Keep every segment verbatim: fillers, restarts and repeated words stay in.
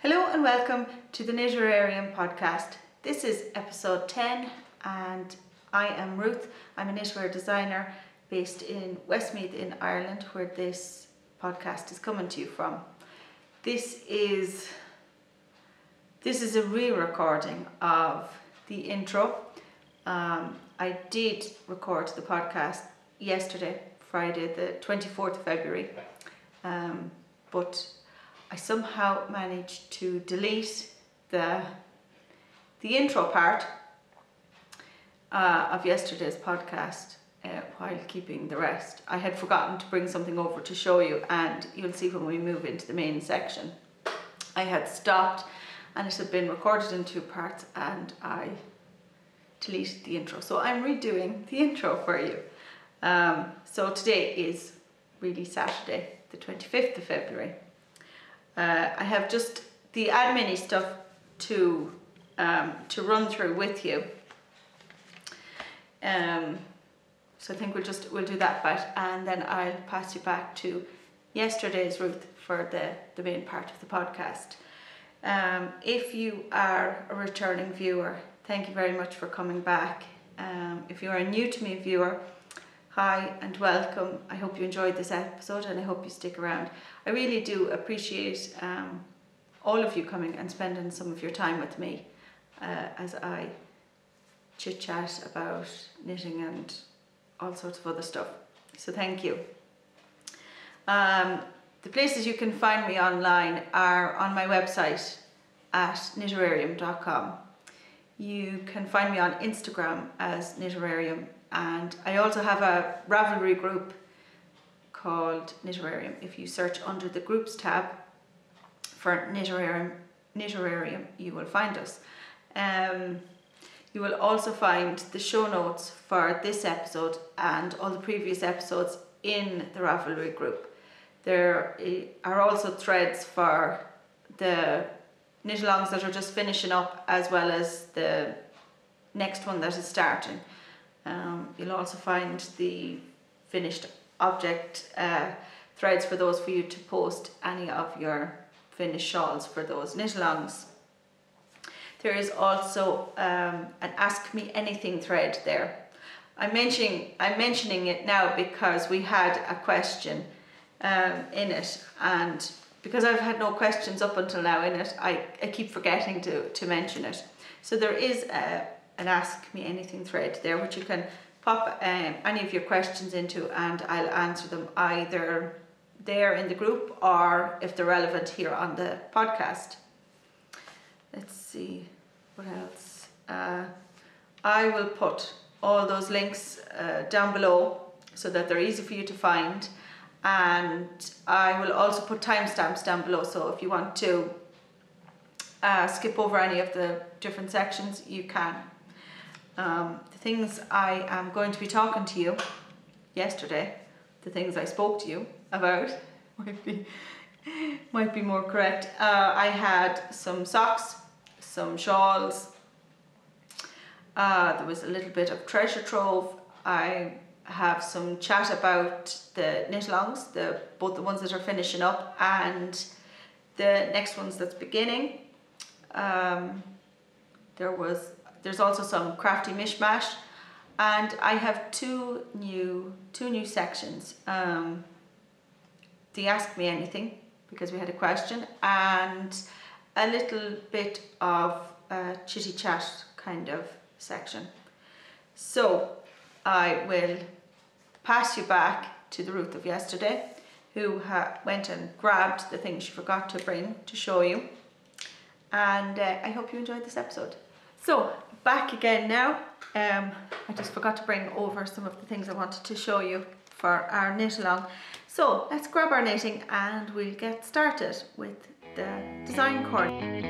Hello and welcome to the Knitterarium podcast. This is episode ten and I am Ruth. I'm a knitwear designer based in Westmeath in Ireland, where this podcast is coming to you from. This is this is a re-recording of the intro. Um, I did record the podcast yesterday, Friday the twenty-fourth of February, um, but I somehow managed to delete the the intro part uh, of yesterday's podcast uh, while keeping the rest. I had forgotten to bring something over to show you, and you'll see when we move into the main section. I had stopped and it had been recorded in two parts and I deleted the intro. So I'm redoing the intro for you. Um, so today is really Saturday, the twenty-fifth of February. Uh, I have just the admin-y stuff to um, to run through with you. Um, so I think we'll just we'll do that bit, and then I'll pass you back to yesterday's Ruth for the the main part of the podcast. Um, if you are a returning viewer, thank you very much for coming back. Um, if you are a new to me viewer, hi and welcome. I hope you enjoyed this episode and I hope you stick around. I really do appreciate um, all of you coming and spending some of your time with me uh, as I chit chat about knitting and all sorts of other stuff. So thank you. Um, the places you can find me online are on my website at knitterarium dot com. You can find me on Instagram as Knitterarium, and I also have a Ravelry group called Knitterarium. If you search under the groups tab for Knitterarium, Knitterarium you will find us. Um, you will also find the show notes for this episode and all the previous episodes in the Ravelry group. There are also threads for the knit-alongs that are just finishing up, as well as the next one that is starting. Um, you'll also find the finished object uh, threads for those for you to post any of your finished shawls for those knit-alongs. There is also um, an Ask Me Anything thread there. I'm mentioning, I'm mentioning it now because we had a question um, in it, and because I've had no questions up until now in it, I, I keep forgetting to, to mention it. So there is a, an Ask Me Anything thread there, which you can pop um, any of your questions into, and I'll answer them either there in the group or if they're relevant here on the podcast. Let's see, what else? Uh, I will put all those links uh, down below so that they're easy for you to find. And I will also put timestamps down below, so if you want to uh, skip over any of the different sections, you can. Um, the things I am going to be talking to you yesterday, the things I spoke to you about, might be, might be more correct. Uh, I had some socks, some shawls, uh, there was a little bit of treasure trove. I have some chat about the knit-alongs, the both the ones that are finishing up and the next ones that's beginning. Um, there was there's also some crafty mishmash, and I have two new two new sections. Um, the Ask Me Anything, because we had a question, and a little bit of a chitty chat kind of section. So I will pass you back to the Ruth of yesterday, who ha went and grabbed the things she forgot to bring to show you. And uh, I hope you enjoyed this episode. So, back again now. Um, I just forgot to bring over some of the things I wanted to show you for our knit-along. So, let's grab our knitting and we'll get started with the design cord.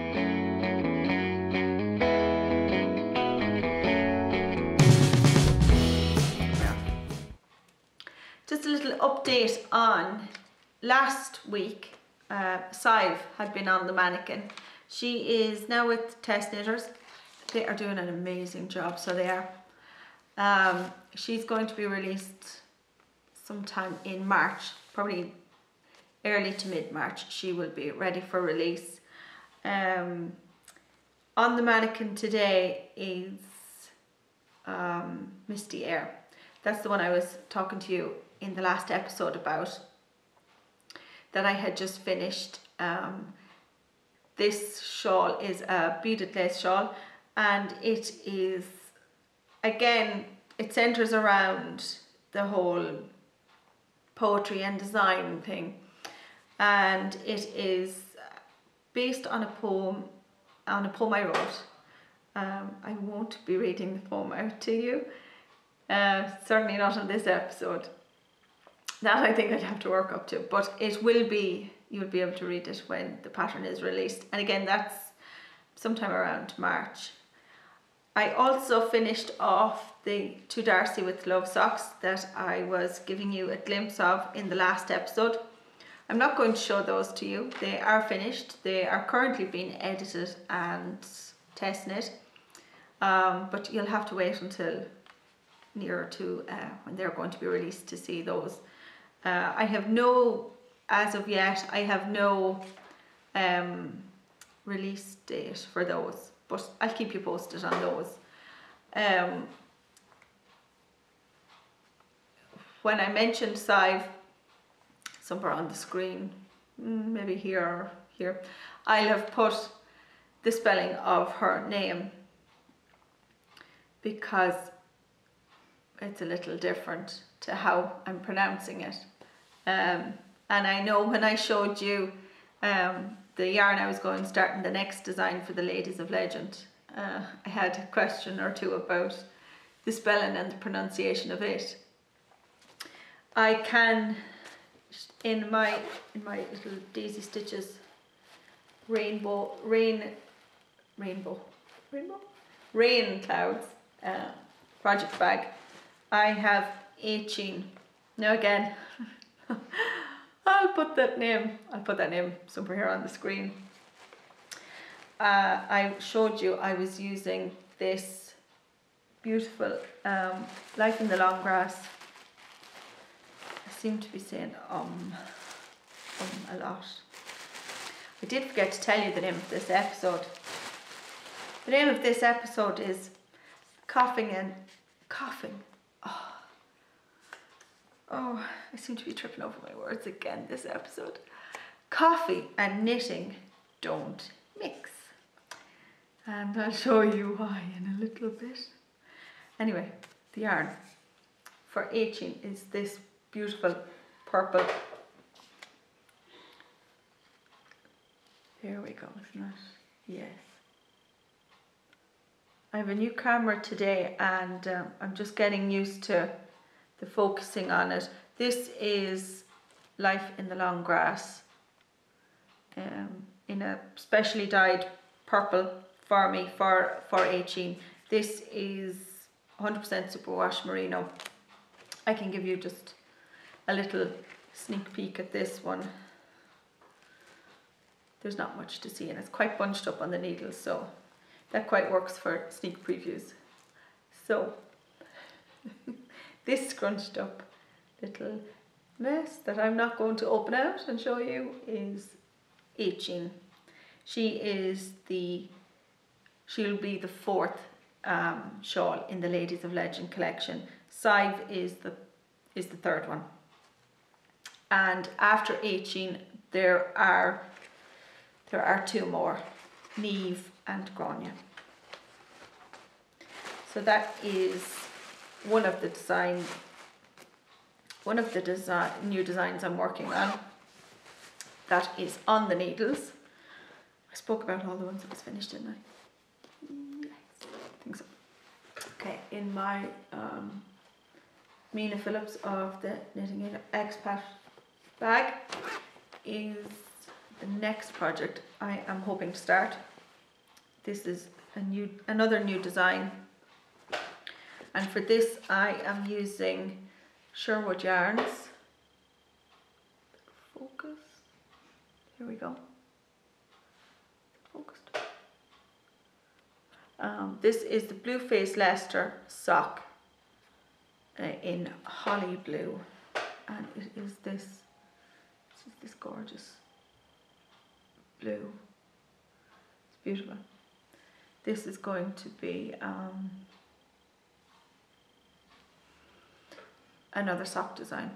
Just a little update on last week. uh, Sive had been on the mannequin. She is now with Test Knitters. They are doing an amazing job, so they are. Um, she's going to be released sometime in March, probably early to mid-March. She will be ready for release. Um, on the mannequin today is um, Misty Air. That's the one I was talking to you in the last episode about, that I had just finished. Um, this shawl is a beaded lace shawl, and it is, again, it centres around the whole poetry and design thing, and it is based on a poem, on a poem I wrote. Um, I won't be reading the poem out to you, uh, certainly not on this episode. That I think I'd have to work up to, but it will be, you'll be able to read it when the pattern is released. And again, that's sometime around March. I also finished off the To Darcy with Love socks that I was giving you a glimpse of in the last episode. I'm not going to show those to you. They are finished. They are currently being edited and test knit. Um, but you'll have to wait until nearer to uh, when they're going to be released to see those. Uh, I have no, as of yet, I have no um, release date for those, but I'll keep you posted on those. Um, when I mentioned Sive, somewhere on the screen, maybe here or here, I'll have put the spelling of her name because it's a little different to how I'm pronouncing it. Um, and I know when I showed you um, the yarn I was going starting the next design for the Ladies of Legend, uh, I had a question or two about the spelling and the pronunciation of it. I can, in my in my little Daisy Stitches rainbow rain rainbow rainbow rain clouds uh, project bag, I have eighteen. Now again, I'll put that name. I'll put that name somewhere here on the screen. Uh, I showed you I was using this beautiful um, Life in the Long Grass. I seem to be saying um, um a lot. I did forget to tell you the name of this episode. The name of this episode is Coughing and Coughing. Oh. Oh, I seem to be tripping over my words again this episode. Coffee and knitting don't mix. And I'll show you why in a little bit. Anyway, the yarn for eighteen is this beautiful purple. Here we go, isn't it? Yes. I have a new camera today and um, I'm just getting used to the focusing on it. This is Life in the Long Grass um, in a specially dyed purple for me for, for eighteen. This is one hundred percent superwash merino. I can give you just a little sneak peek at this one. There's not much to see and it's quite bunched up on the needles, so that quite works for sneak previews. So this scrunched up little mess that I'm not going to open out and show you is eighteen. She is the, she'll be the fourth um, shawl in the Ladies of Legend collection. Sive is the is the third one. And after eighteen there are there are two more, Neve and Grania. So that is one of the design, one of the design, new designs I'm working on. That is on the needles. I spoke about all the ones that was finished, didn't I? Yes, I think so. Okay, in my um, Mina Phillips of the Knitting Expat bag is the next project I am hoping to start. This is a new, another new design. And for this I am using Sherwood yarns. Focus. Here we go. Focused. Um, this is the Blue Face Leicester sock uh, in holly blue, and it is this. This is this gorgeous blue. Beautiful. This is going to be um, another sock design.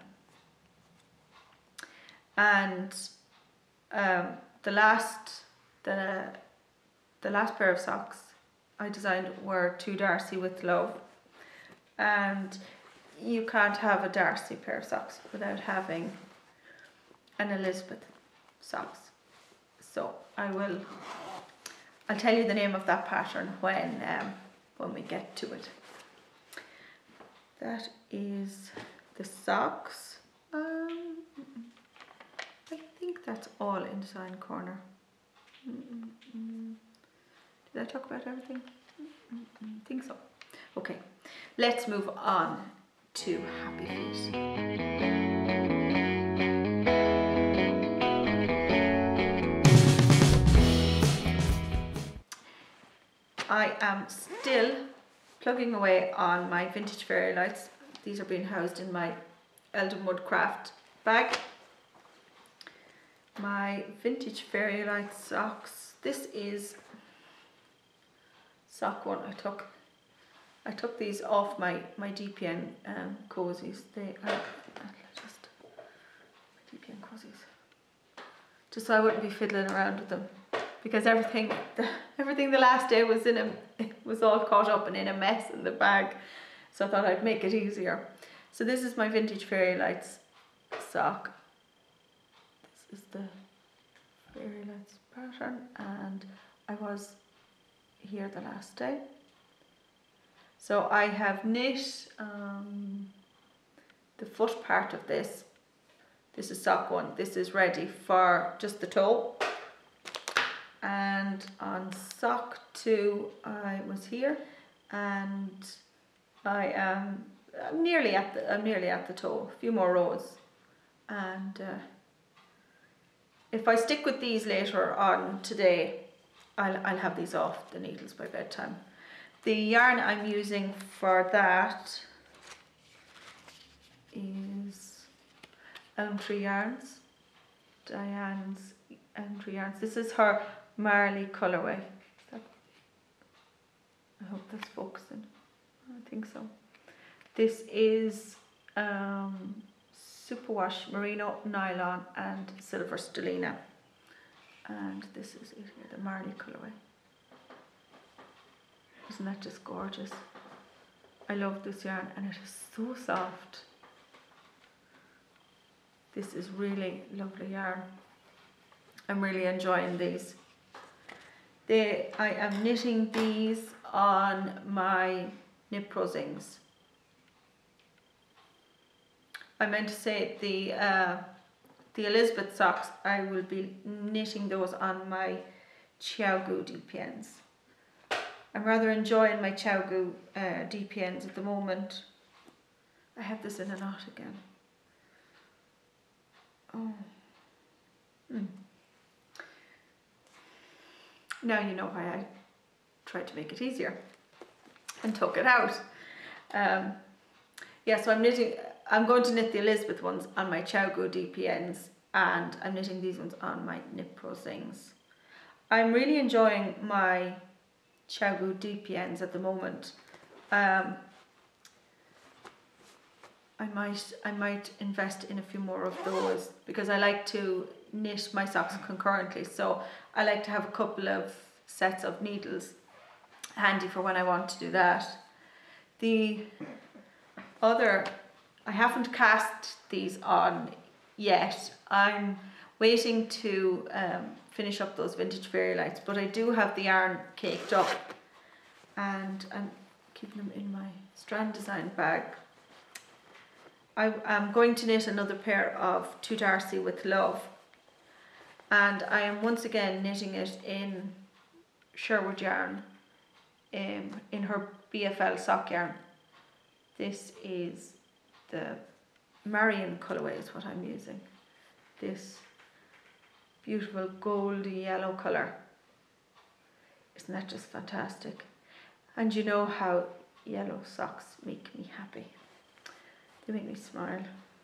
And um, the last the the last pair of socks I designed were two Darcy with love, and you can't have a Darcy pair of socks without having an Elizabeth socks. So I will I'll tell you the name of that pattern when um, when we get to it. That is the socks. Um, I think that's all in Design Corner. Mm-mm-mm. Did I talk about everything? Mm-mm-mm. I think so. Okay, let's move on to Happy Feet. I am still plugging away on my vintage fairy lights. These are being housed in my Eldenwood craft bag. My vintage fairy light socks. This is sock one. I took I took these off my my D P N um, cozies. They are just my D P N cozies. Just so I wouldn't be fiddling around with them, because everything the, everything the last day was in a it was all caught up and in a mess in the bag. So I thought I'd make it easier. So this is my vintage fairy lights sock. This is the fairy lights pattern, and I was here the last day. So I have knit um, the foot part of this. This is sock one. This is ready for just the toe. And on sock two, I was here, and I am I'm nearly at the I'm nearly at the toe. A few more rows, and uh, if I stick with these later on today, I'll I'll have these off the needles by bedtime. The yarn I'm using for that is Elm Tree Yarns, Diane's Elm Tree Yarns. This is her Marley colourway. That, I hope that's focusing. I think so. This is um, superwash merino nylon and silver stellina, and this is it here, the Marley colourway. Isn't that just gorgeous? I love this yarn, and it is so soft. This is really lovely yarn. I'm really enjoying these. They, I am knitting these on my Knit Pro Zings. I meant to say the uh, the Elizabeth socks, I will be knitting those on my Xiaogu D P Ns. I'm rather enjoying my Xiaogu uh, D P Ns at the moment. I have this in a knot again. Oh. Hmm. Now you know why I tried to make it easier and took it out. Um, yeah, so I'm knitting, I'm going to knit the Elizabeth ones on my Xiaogu D P Ns, and I'm knitting these ones on my Knit Pro Zings. I'm really enjoying my Xiaogu D P Ns at the moment. Um, I might I might invest in a few more of those, because I like to knit my socks concurrently, so I like to have a couple of sets of needles handy for when I want to do that. The other, I haven't cast these on yet. I'm waiting to um, finish up those vintage fairy lights, but I do have the yarn caked up, and I'm keeping them in my strand design bag. I am going to knit another pair of Two Darcy with Love, and I am once again knitting it in Sherwood yarn, um, in her B F L sock yarn. This is the Marion colourway is what I'm using. This beautiful goldy yellow colour. Isn't that just fantastic? And you know how yellow socks make me happy. They make me smile.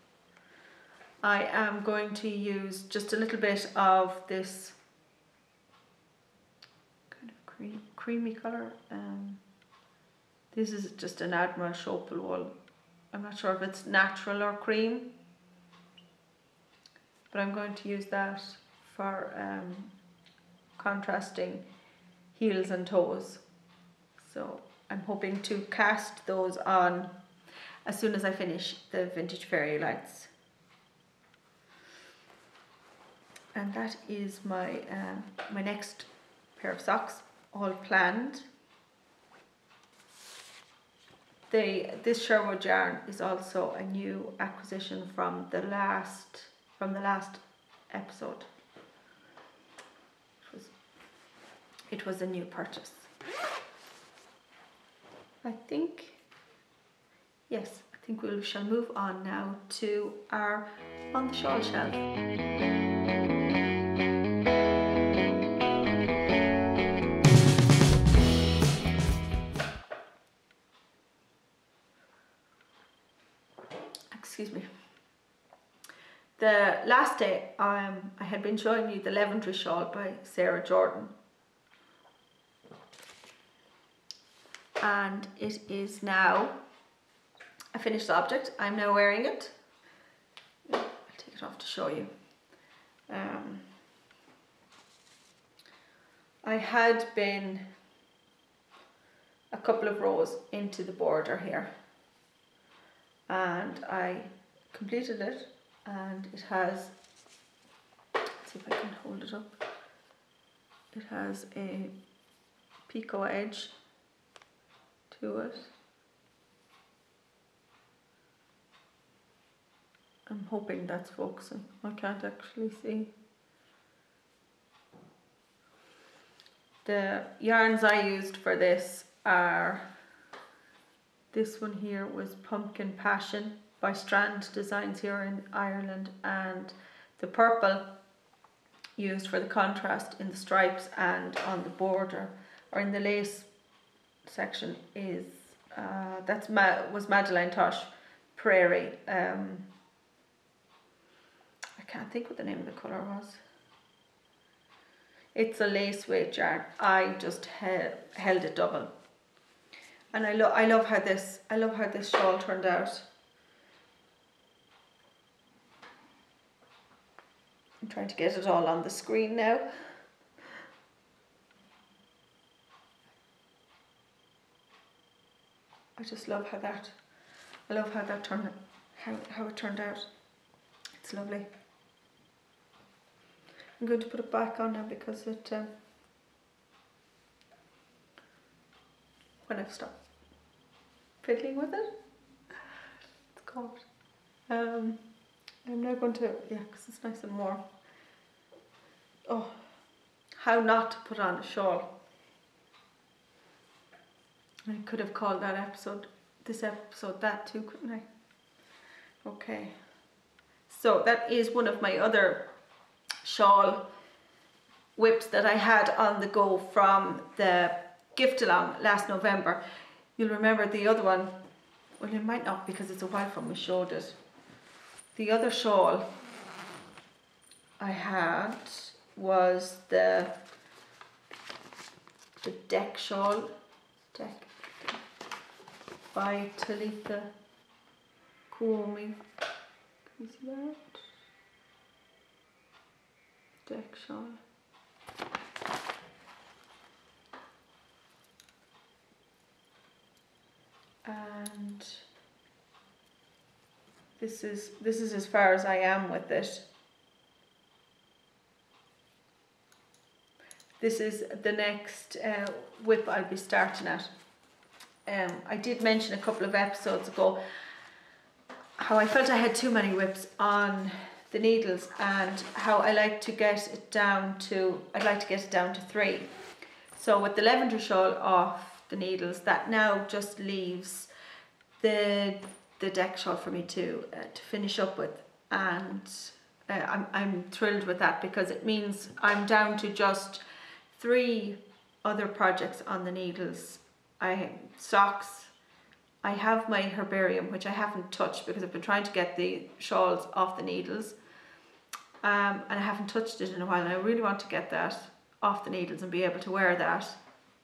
I am going to use just a little bit of this, can cream, creamy colour. Um, this is just an Admiral Chopal wool. I'm not sure if it's natural or cream, but I'm going to use that for um, contrasting heels and toes. So I'm hoping to cast those on as soon as I finish the Vintage Fairy Lights. And that is my uh, my next pair of socks, all planned. The, this Sherwood yarn is also a new acquisition from the last from the last episode. It was, it was a new purchase. I think, yes, I think we shall move on now to our On the Shawl Shelf. Excuse me. The last day um, I had been showing you the Leventree shawl by Sarah Jordan, and it is now a finished object. I'm now wearing it. I'll take it off to show you. Um, I had been a couple of rows into the border here, and I completed it, and it has, let's see if I can hold it up, it has a picot edge to it. I'm hoping that's focusing. I can't actually see. The yarns I used for this are, this one here was Pumpkin Passion by Strand Designs here in Ireland, and the purple used for the contrast in the stripes and on the border or in the lace section is uh, that's Ma was Madeleine Tosh Prairie. Um, I can't think what the name of the colour was. It's a lace weight yarn. I just he held it double, and I love I love how this I love how this shawl turned out. I'm trying to get it all on the screen now. I just love how that I love how that turned how how it turned out. It's lovely. I'm going to put it back on now because it um, when I've stopped fiddling with it, it's caught. Um, I'm now going to, yeah, because it's nice and warm. Oh, how not to put on a shawl. I could have called that episode, this episode that too, couldn't I? Okay. So that is one of my other shawl whips that I had on the go from the gift along last November. You'll remember the other one, well it might not because it's a while from we showed it. The other shawl I had was the the deck shawl, deck by Talitha Kuomi. Can you see that? Deck shawl. And this is this is as far as I am with it. This is the next uh, whip I'll be starting at. Um, I did mention a couple of episodes ago how I felt I had too many whips on the needles and how I like to get it down to, I'd like to get it down to three. So with the Leventree shawl off the needles, that now just leaves the the deck shawl for me to uh, to finish up with, and uh, I'm, I'm thrilled with that because it means I'm down to just three other projects on the needles. I socks, I have my herbarium which I haven't touched because I've been trying to get the shawls off the needles, um, and I haven't touched it in a while, and I really want to get that off the needles and be able to wear that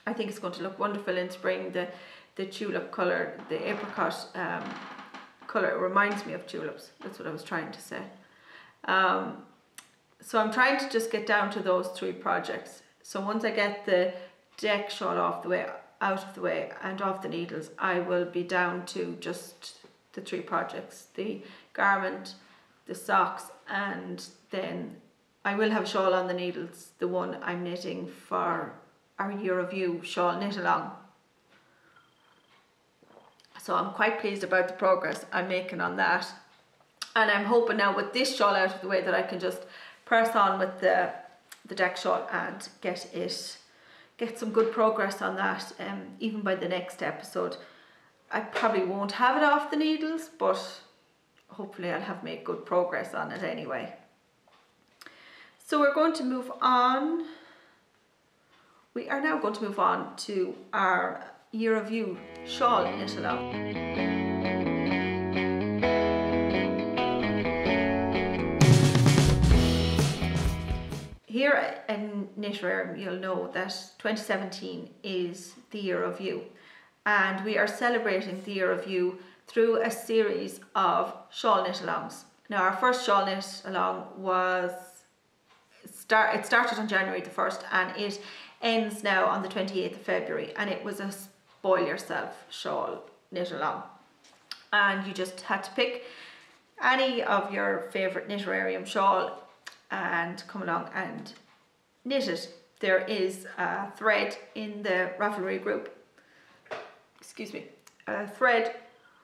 I think it's going to look wonderful in spring. The the tulip colour, the apricot um, colour reminds me of tulips. That's what I was trying to say. Um, so I'm trying to just get down to those three projects. So once I get the deck shawl off the way, out of the way and off the needles, I will be down to just the three projects, the garment, the socks, and then I will have a shawl on the needles, the one I'm knitting for our year review shawl knit along. So I'm quite pleased about the progress I'm making on that. And I'm hoping now with this shawl out of the way that I can just press on with the, the deck shawl and get it, get some good progress on that, um, even by the next episode. I probably won't have it off the needles, but hopefully I'll have made good progress on it anyway. So we're going to move on. We are now going to move on to our year review shawl knit along. Here in Knitterarium, you'll know that twenty seventeen is the year of you, and we are celebrating the year of you through a series of shawl knit alongs. Now, our first shawl knit along was start. It started on January the first, and it ends now on the twenty-eighth of February, and it was a spoil yourself shawl knit along, and you just had to pick any of your favourite Knitterarium shawl and come along and knit it. There is a thread in the Ravelry group, excuse me, a thread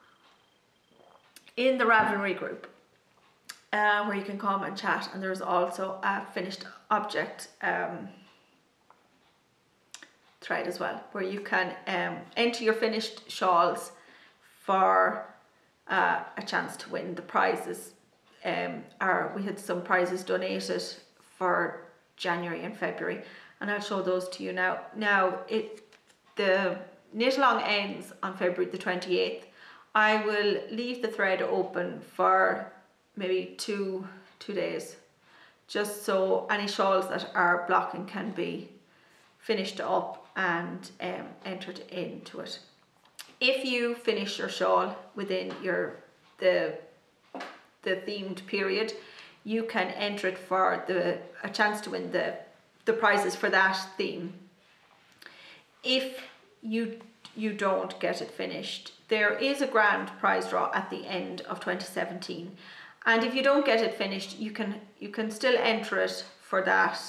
in the Ravelry group uh, where you can come and chat, and there's also a finished object um, thread as well, where you can um, enter your finished shawls for uh, a chance to win the prizes. Um, our, we had some prizes donated for January and February, and I'll show those to you now. Now, it the knit along ends on February the twenty-eighth. I will leave the thread open for maybe two two days, just so any shawls that are blocking can be finished up and um, entered into it. If you finish your shawl within your the the themed period, you can enter it for the a chance to win the the prizes for that theme. If you you don't get it finished, there is a grand prize draw at the end of twenty seventeen, and if you don't get it finished, you can you can still enter it for that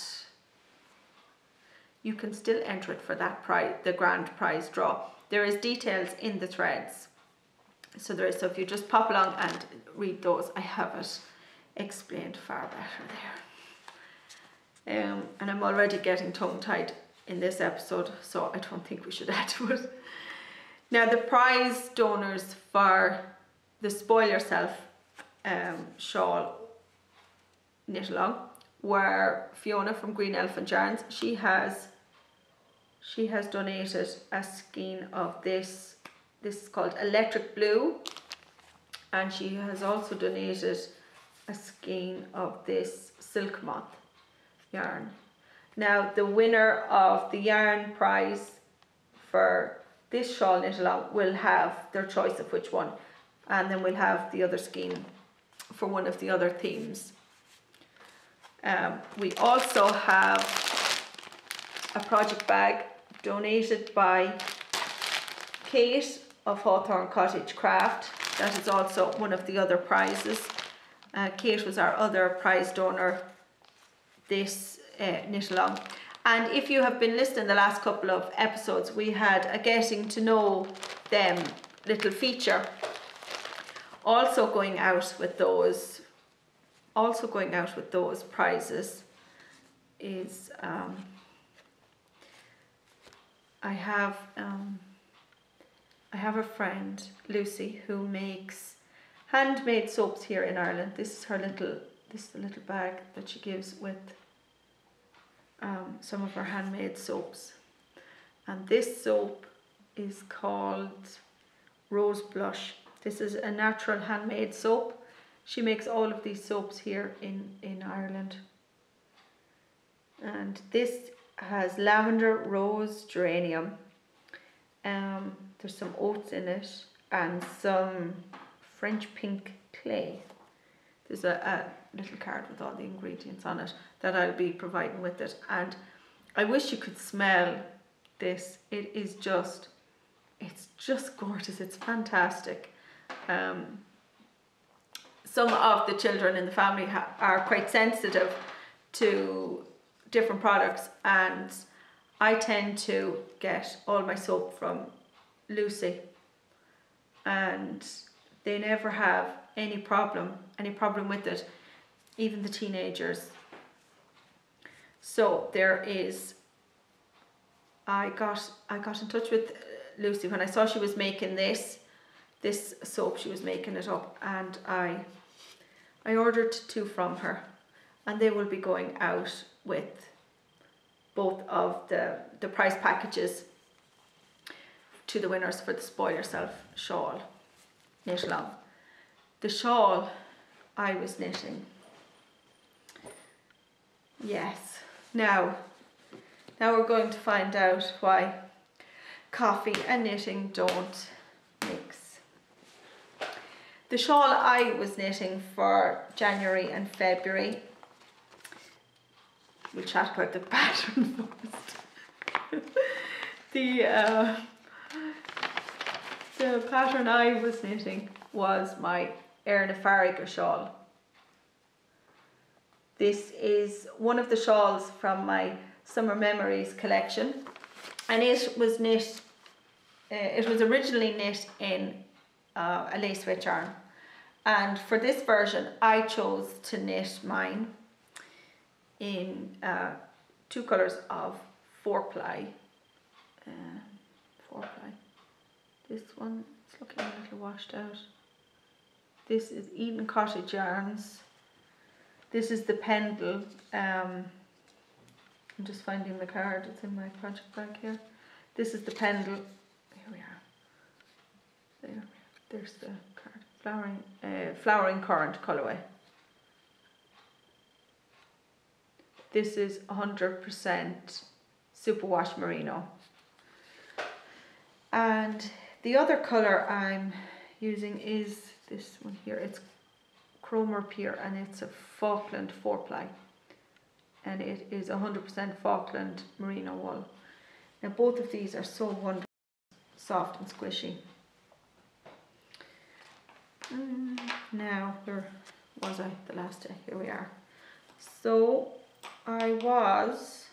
you can still enter it for that prize, the grand prize draw. There is details in the threads, so there is, so if you just pop along and read those, I have it explained far better there. Um, and I'm already getting tongue-tied in this episode, so I don't think we should add to it. Now, the prize donors for the Spoil Yourself um, shawl knit along were Fiona from Green Elephant Yarns. She has she has donated a skein of this. This is called Electric Blue, and she has also donated a skein of this Silk Moth yarn. Now, the winner of the yarn prize for this shawl knit along will have their choice of which one, and then we'll have the other skein for one of the other themes. Um, we also have a project bag donated by Kate of Hawthorne Cottage Craft. That is also one of the other prizes. Uh, Kate was our other prize donor this uh, knit along. And if you have been listening the last couple of episodes, we had a getting to know them little feature. Also going out with those, also going out with those prizes is um, I have um, I have a friend, Lucy, who makes handmade soaps here in Ireland. This is her little, this is the little bag that she gives with um, some of her handmade soaps. And this soap is called Rose Blush. This is a natural handmade soap. She makes all of these soaps here in, in Ireland. And this has lavender, rose, geranium. Um, there's some oats in it and some French pink clay. There's a, a little card with all the ingredients on it that I'll be providing with it. And I wish you could smell this. It is just, it's just gorgeous. It's fantastic. Um, some of the children in the family ha are quite sensitive to different products, and I tend to get all my soap from Lucy, and they never have any problem, any problem with it, even the teenagers. So there is, I got, I got in touch with Lucy when I saw she was making this, this soap, she was making it up, and I, I ordered two from her, and they will be going out with both of the, the prize packages to the winners for the Spoil Yourself shawl, knit along. The shawl I was knitting. Yes. Now, now we're going to find out why coffee and knitting don't mix. The shawl I was knitting for January and February. We'll chat about the pattern first. the, uh, the pattern I was knitting was my Erna shawl. This is one of the shawls from my Summer Memories collection, and it was knit, uh, it was originally knit in uh, a lace weight yarn, and for this version I chose to knit mine in uh, two colours of four ply. Uh, four ply. This one is looking a little washed out. This is Eden Cottage yarns. This is the Pendle. Um, I'm just finding the card. It's in my project bag here. This is the Pendle. Here we are. There. There's the card. Flowering, uh, flowering current colourway. This is one hundred percent superwash merino. And the other colour I'm using is this one here. It's Cromer Pier, and it's a Falkland four ply. And it is one hundred percent Falkland merino wool. Now both of these are so wonderful, soft and squishy. Mm, now, where was I the last day? Here we are. So I was,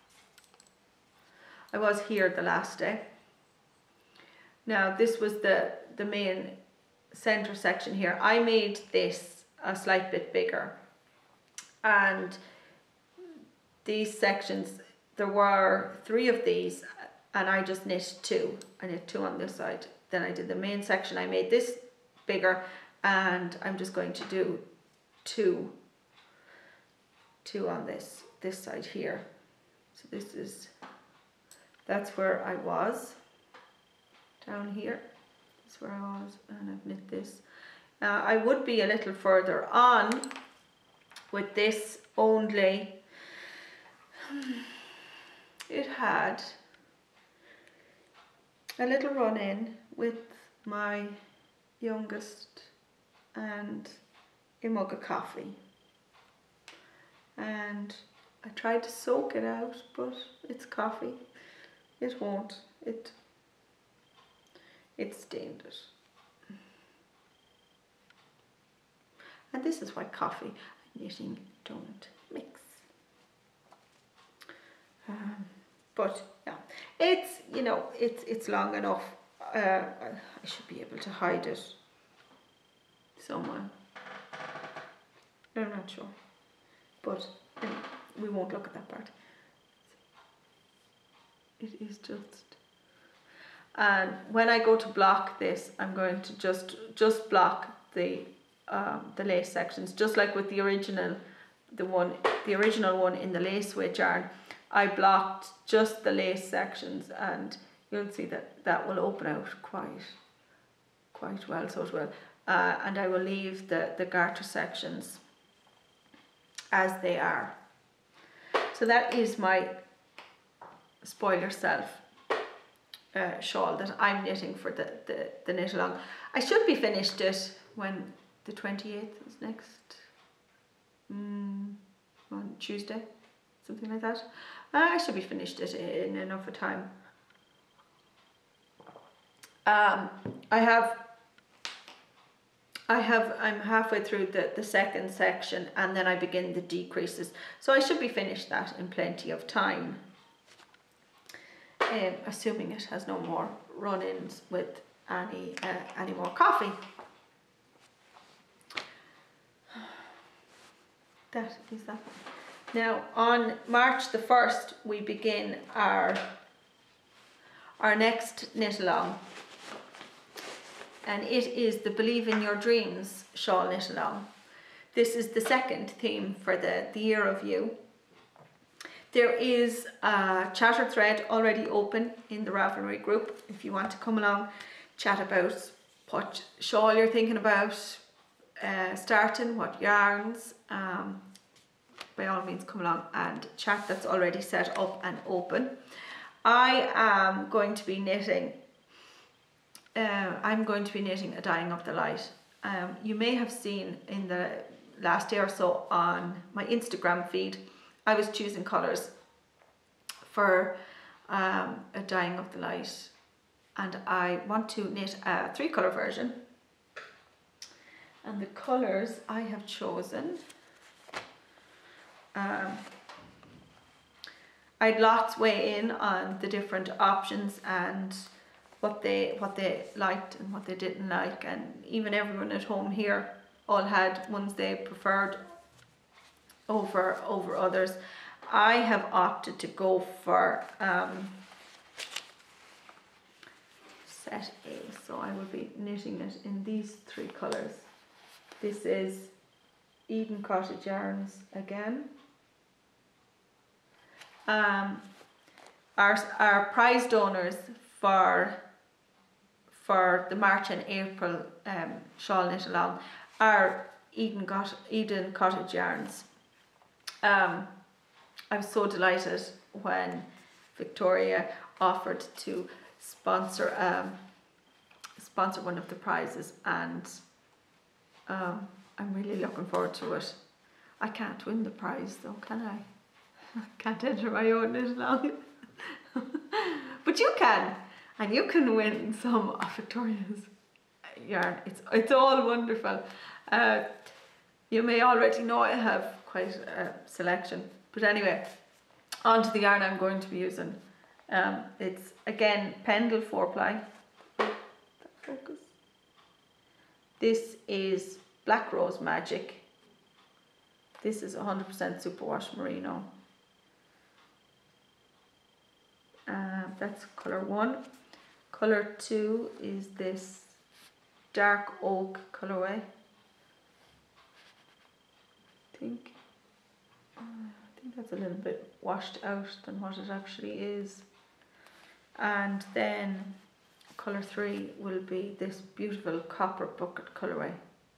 I was here the last day. Now this was the, the main center section here. I made this a slight bit bigger, and these sections, there were three of these, and I just knit two. I knit two on this side. Then I did the main section. I made this bigger, and I'm just going to do two two on this this side here. So this is, that's where I was, down here. That's where I was, and I've knit this. Uh, I would be a little further on with this, only it had a little run in with my youngest and a mug of coffee, and I tried to soak it out, but it's coffee, it won't, it it stained it. And this is why coffee and knitting don't mix. Um, but yeah, it's, you know, it's it's long enough. Uh, I should be able to hide it somewhere. I'm not sure, but anyway, we won't look at that part. It is just, and when I go to block this, I'm going to just just block the um, the lace sections, just like with the original, the one, the original one in the lace weight yarn. I blocked just the lace sections, and you'll see that that will open out quite quite well, so it will. Uh, and I will leave the, the garter sections as they are. So that is my Spoil Yourself uh, shawl that I'm knitting for the, the, the knit along. I should be finished it when the twenty-eighth is next, mm, on Tuesday, something like that. Uh, I should be finished it in enough of time. Um, I have, I have, I'm halfway through the, the second section, and then I begin the decreases. So I should be finished that in plenty of time. Um, assuming it has no more run-ins with any, uh, any more coffee. That is that. Now on March the first we begin our our next knit along, and it is the Believe in Your Dreams shawl knit along. This is the second theme for the, the year of you. There is a chatter thread already open in the Ravelry group if you want to come along, chat about what shawl you're thinking about uh, starting, what yarns. Um, by all means come along and chat. That's already set up and open. I am going to be knitting, uh, I'm going to be knitting a Dying of the Light. Um, you may have seen in the last day or so on my Instagram feed, I was choosing colours for um, a Dying of the Light, and I want to knit a three colour version, and the colours I have chosen, um, I'd lots weigh in on the different options and what they what they liked and what they didn't like, and even everyone at home here all had ones they preferred over over others. I have opted to go for um, set A, so I will be knitting it in these three colours. This is Eden Cottage Yarns again. Um, our, our prize donors for for the March and April um, shawl knit along are Eden, Got Eden Cottage Yarns. Um, I was so delighted when Victoria offered to sponsor um, sponsor one of the prizes, and um, I'm really looking forward to it. I can't win the prize though, can I? I can't enter my own knit along. But you can, and you can win some of Victoria's yarn. It's, it's all wonderful. Uh, you may already know I have quite a selection, but anyway, on to the yarn I'm going to be using. Um, it's again Pendle four ply. Focus. This is Black Rose Magic. This is one hundred percent superwash merino. Uh, that's colour one. Colour two is this dark oak colourway. I think, uh, I think that's a little bit washed out than what it actually is. And then colour three will be this beautiful copper bucket colourway.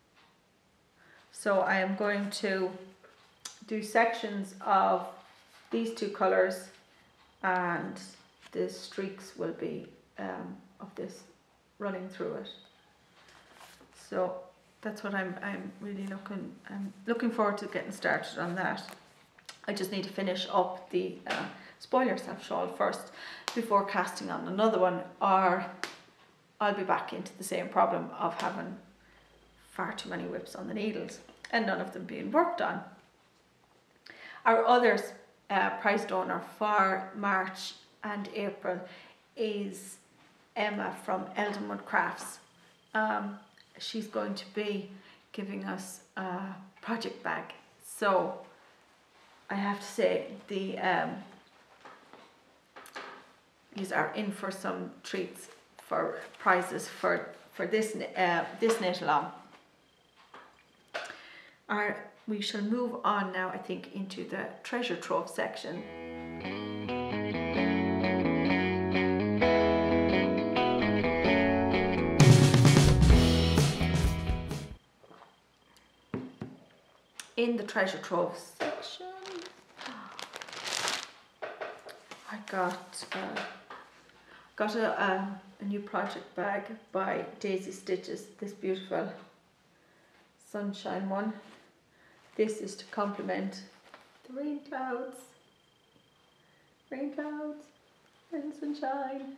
So I am going to do sections of these two colours, and the streaks will be um, of this running through it. So that's what I'm I'm really looking I'm looking forward to getting started on that. I just need to finish up the uh, Spoil Yourself shawl first before casting on another one, or I'll be back into the same problem of having far too many whips on the needles and none of them being worked on. Our other uh, prize donor for March and April is Emma from Eldenwood Crafts. Um, she's going to be giving us a project bag. So I have to say the um, these are in for some treats for prizes for for this uh, this knit along. Our, we shall move on now, I think, into the treasure trove section. In the treasure trove section, I got uh, got a, a, a new project bag by Daisy Stitches, this beautiful sunshine one. This is to complement the rain clouds, rain clouds and sunshine.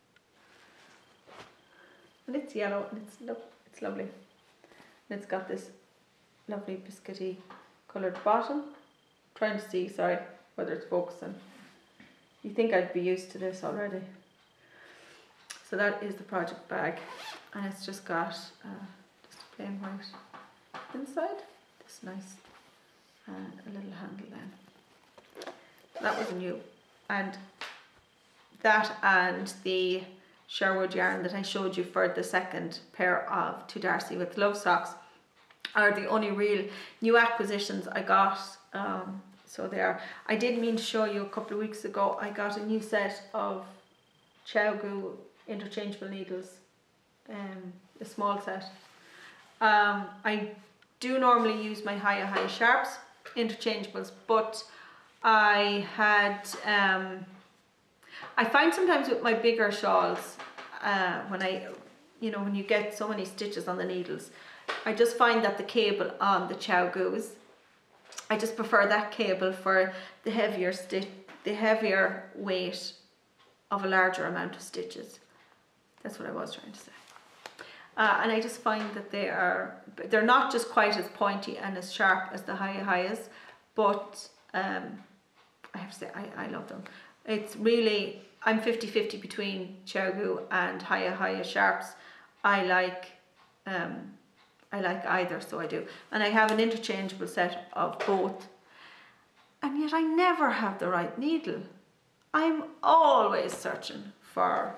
And it's yellow and it's, lo it's lovely. And it's got this lovely biscuity coloured bottom. Trying to see, sorry, whether it's focusing. You think I'd be used to this already. So that is the project bag, and it's just got uh, just a plain white inside. This nice, and a little handle then. That was new, and that and the Sherwood yarn that I showed you for the second pair of To Darcy with Love socks are the only real new acquisitions I got. Um, so they are. I did mean to show you a couple of weeks ago, I got a new set of Chowgu interchangeable needles, um, a small set. Um, I do normally use my Higher High Sharps interchangeables, but I had, um, I find sometimes with my bigger shawls, uh, when I, you know, when you get so many stitches on the needles, I just find that the cable on the Chowgus, I just prefer that cable for the heavier stitch, the heavier weight of a larger amount of stitches. That's what I was trying to say. Uh, and I just find that they are, they're not just quite as pointy and as sharp as the High Highs, but um, I have to say, I, I love them. It's really, I'm fifty fifty between Chowgu and High High Sharps. I like, um, I like either, so I do. And I have an interchangeable set of both. And yet I never have the right needle. I'm always searching for,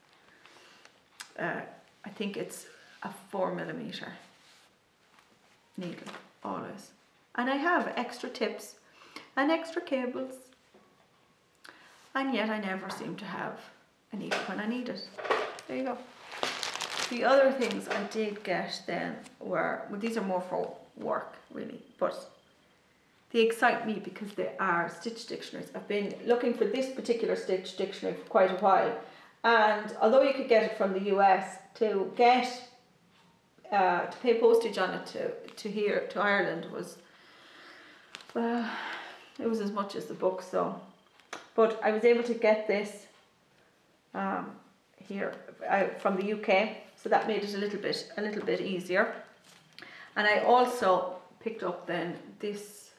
uh, I think it's a four millimeter needle, always. And I have extra tips and extra cables, and yet I never seem to have a needle when I need it. There you go. The other things I did get then were, well, these are more for work really, but they excite me because they are stitch dictionaries. I've been looking for this particular stitch dictionary for quite a while, and although you could get it from the U S, to get uh, to pay postage on it to to here to Ireland was, well, it was as much as the book. So, but I was able to get this um, here uh, from the U K, so that made it a little bit a little bit easier. And I also picked up then this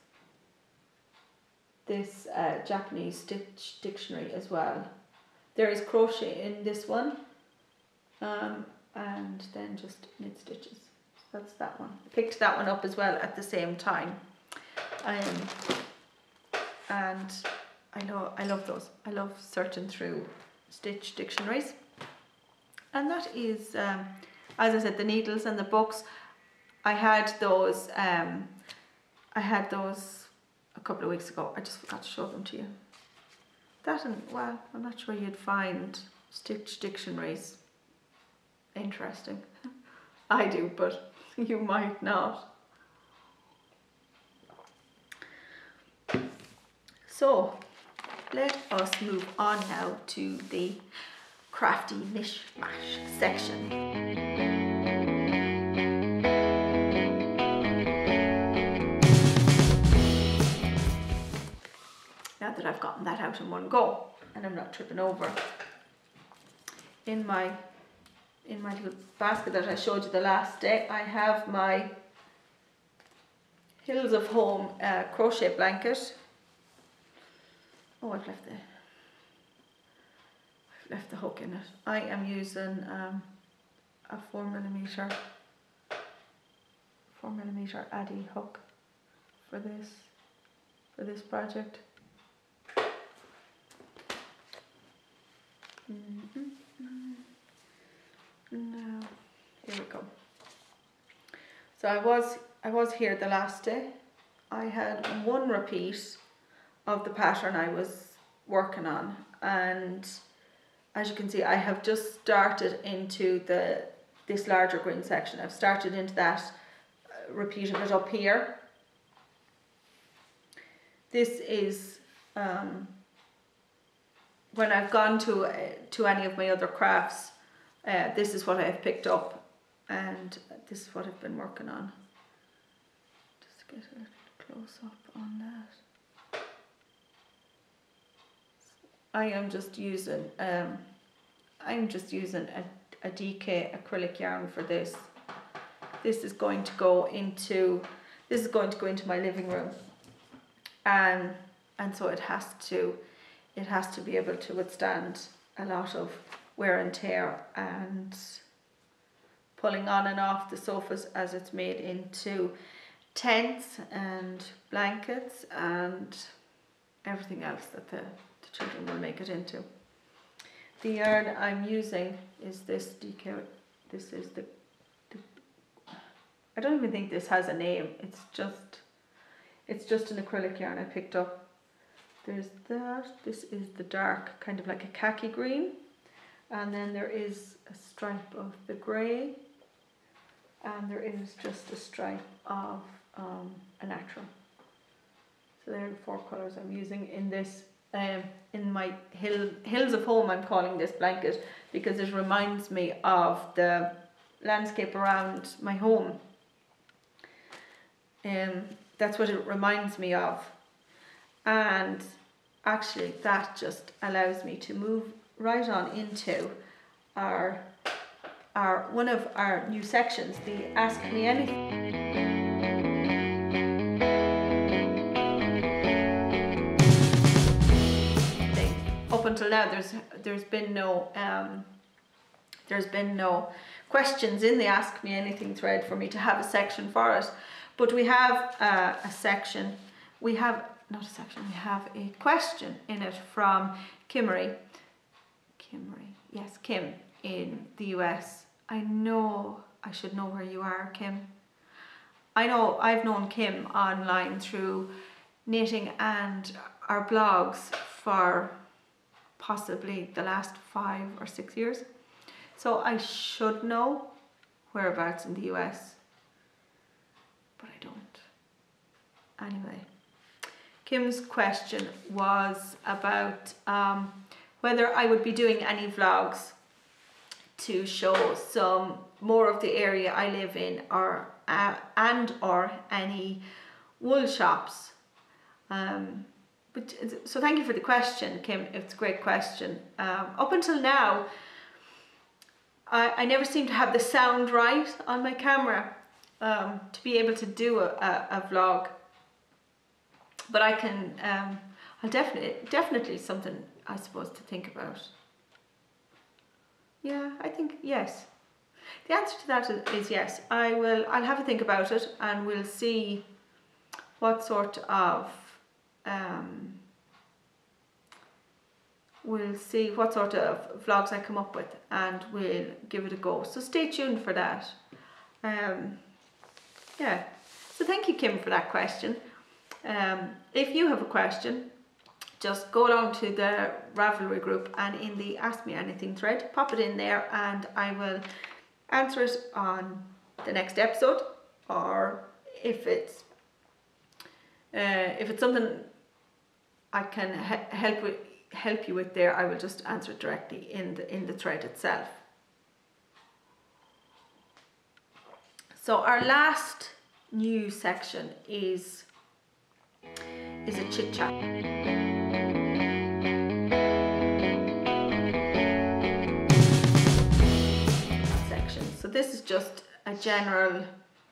this uh, Japanese stitch dictionary as well. There is crochet in this one, um, and then just knit stitches. So that's that one. I picked that one up as well at the same time, um, and I know I love those. I love searching through stitch dictionaries, and that is, um, as I said, the needles and the books. I had those. Um, I had those a couple of weeks ago. I just forgot to show them to you. That and, well, I'm not sure you'd find stitch dictionaries interesting. I do, but you might not. So let us move on now to the crafty mishmash section. Now that I've gotten that out in one go and I'm not tripping over, in my in my little basket that I showed you the last day, I have my Hills of Home uh, crochet blanket. Oh, I've left the I've left the hook in it. I am using um, a four millimeter four millimeter Addy hook for this for this project. Mm-hmm. Now, here we go. So I was I was here the last day. I had one repeat of the pattern I was working on, and as you can see, I have just started into the this larger green section. I've started into that uh, repeat of it up here. This is um, when I've gone to uh, to any of my other crafts, uh, this is what I've picked up, and this is what I've been working on. Just get a little close up on that. I am just using um, I'm just using a, a D K acrylic yarn for this. This is going to go into this is going to go into my living room, and and so it has to it has to be able to withstand a lot of wear and tear and pulling on and off the sofas as it's made into tents and blankets and everything else that the, the children will make it into. The yarn I'm using is this D K. This is the, the I don't even think this has a name. It's just it's just an acrylic yarn I picked up. There's that. This is the dark, kind of like a khaki green, and then there is a stripe of the grey, and there is just a stripe of um, a natural. So there are the four colours I'm using in this. Um, in my hill, Hills of Home, I'm calling this blanket because it reminds me of the landscape around my home. Um, that's what it reminds me of, and actually that just allows me to move right on into our our one of our new sections, the Ask Me Anything. Up until now, there's there's been no um, there's been no questions in the Ask Me Anything thread for me to have a section for it, but we have uh, a section. We have not a section. We have a question in it from Kimmery. Kimmery, yes, Kim in the U S. I know I should know where you are, Kim. I know I've known Kim online through knitting and our blogs for possibly the last five or six years. So I should know whereabouts in the U S, but I don't. Anyway, Kim's question was about um, whether I would be doing any vlogs to show some more of the area I live in, or uh, and or any wool shops. Um, but so thank you for the question, Kim. It's a great question. Um, up until now, I, I never seem to have the sound right on my camera um, to be able to do a, a, a vlog. But I can, um, I'll definitely, definitely something I suppose to think about. Yeah, I think yes. The answer to that is, is yes. I will. I'll have a think about it, and we'll see what sort of. Um, we'll see what sort of vlogs I come up with, and we'll give it a go. So stay tuned for that. Um, yeah. So thank you, Kim, for that question. Um, if you have a question, just go along to the Ravelry group, and in the Ask Me Anything thread, pop it in there, and I will answer it on the next episode, or if it's uh, if it's something I can he help with, help you with there, I will just answer it directly in the in the thread itself. So our last new section is is a chit chat. Section. So this is just a general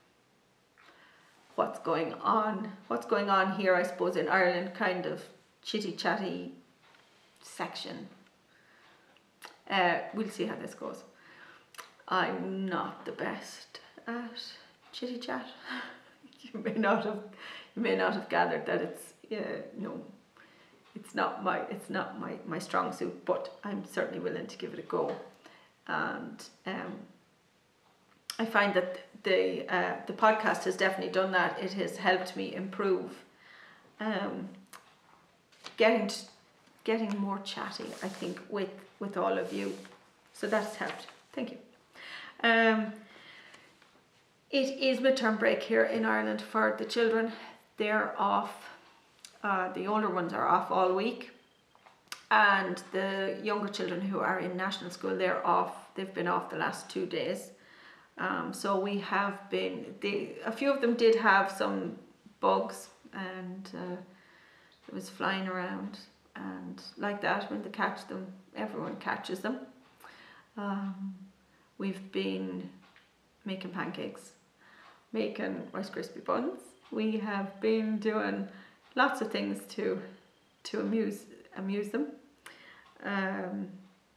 what's going on, what's going on here, I suppose, in Ireland, kind of chitty chatty section. Uh, we'll see how this goes. I'm not the best at chitty chat. You may not have, you may not have gathered that it's uh, no, it's not my, it's not my my strong suit. But I'm certainly willing to give it a go, and um, I find that the uh, the podcast has definitely done that. It has helped me improve, um, getting to, getting more chatty, I think, with with all of you. So that's helped. Thank you. Um, it is midterm break here in Ireland for the children. They're off. Uh, the older ones are off all week, and the younger children who are in national school, they're off. They've been off the last two days. Um, so we have been, they, a few of them did have some bugs, and uh, it was flying around, and like that, when they catch them, everyone catches them. Um, we've been making pancakes, making Rice Krispie buns. We have been doing lots of things to to amuse amuse them. Um,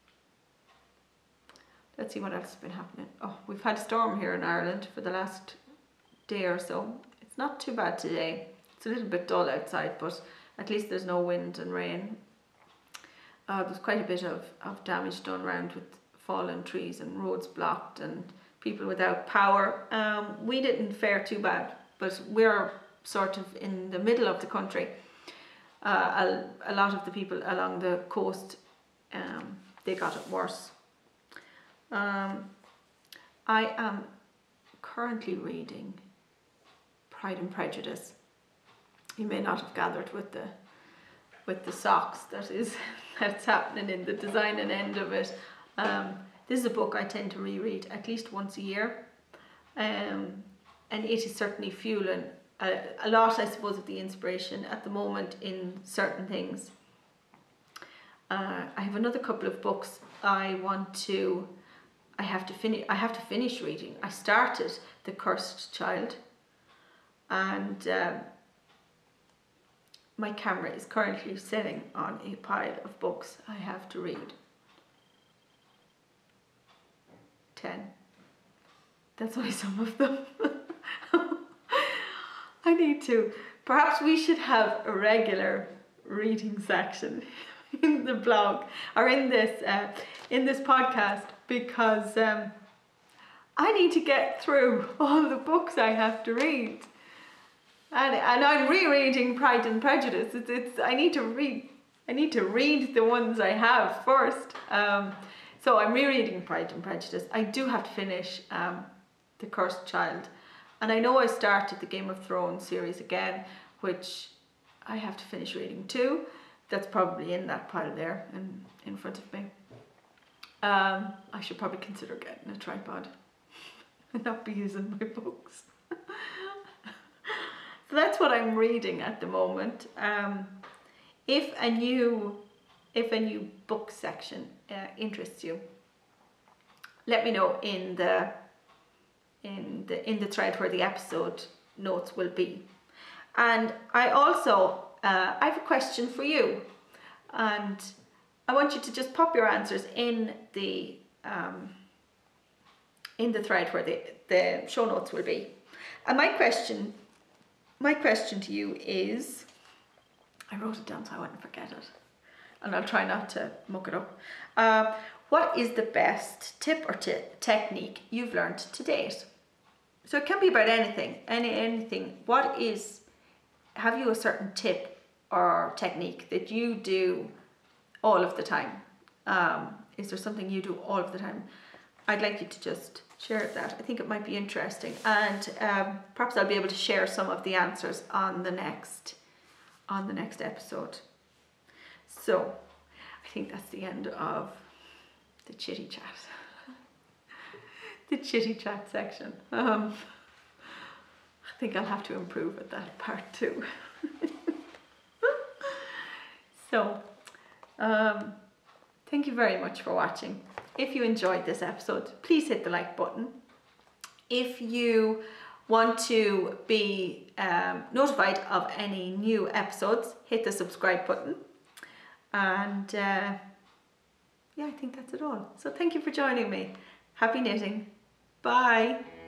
let's see what else has been happening. Oh, we've had a storm here in Ireland for the last day or so. It's not too bad today. It's a little bit dull outside, but at least there's no wind and rain. Uh, there's quite a bit of, of damage done around with fallen trees and roads blocked and people without power. Um, we didn't fare too bad, but we're sort of in the middle of the country. Uh, a, a lot of the people along the coast, um, they got it worse. Um, I am currently reading Pride and Prejudice. You may not have gathered with the with the socks that is that's happening in the design and end of it. Um, this is a book I tend to reread at least once a year, um, and it is certainly fueling a, a lot, I suppose, of the inspiration at the moment in certain things. Uh, I have another couple of books I want to. I have to finish. I have to finish reading. I started The Cursed Child, and um, my camera is currently sitting on a pile of books I have to read. Ten. That's only some of them. I need to. Perhaps we should have a regular reading section in the blog or in this uh, in this podcast, because um, I need to get through all the books I have to read. And, and I'm rereading Pride and Prejudice. It's, it's I need to read. I need to read the ones I have first. Um, so I'm rereading Pride and Prejudice. I do have to finish um, The Cursed Child, and I know I started the Game of Thrones series again, which I have to finish reading too. That's probably in that pile there, in in front of me. Um, I should probably consider getting a tripod and not be using my books. So that's what I'm reading at the moment. Um, if a new, if a new book section uh, interests you, let me know in the in the in the thread where the episode notes will be. And I also uh, I have a question for you, and I want you to just pop your answers in the um, in the thread where the the show notes will be. And my question. My question to you is, I wrote it down so I wouldn't forget it, and I'll try not to muck it up. Uh, what is the best tip or t- technique you've learned to date? So it can be about anything, any anything. What is, have you a certain tip or technique that you do all of the time? Um, is there something you do all of the time? I'd like you to just share that. I think it might be interesting, and um, perhaps I'll be able to share some of the answers on the next on the next episode. So I think that's the end of the chitty chat. The chitty chat section. Um, I think I'll have to improve at that part too. So um, thank you very much for watching. If you enjoyed this episode, please hit the like button. If you want to be um, notified of any new episodes, hit the subscribe button. And uh, yeah, I think that's it all. So thank you for joining me. Happy knitting. Bye.